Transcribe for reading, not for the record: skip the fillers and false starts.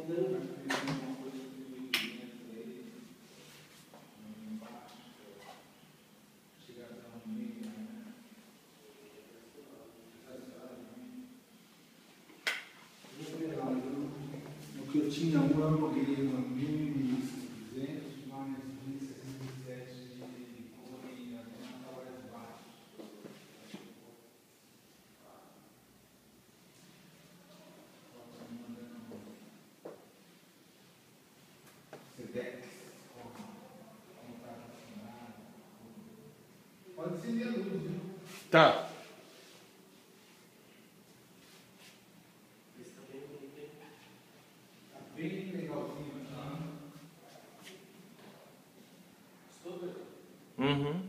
que eu tinha um, eu aluguei uma 1.200 mais 1.067 de cor e até na hora de baixo. Sedex, pode acender a luz, viu? Tá. Bem legalzinho, tá? Uhum.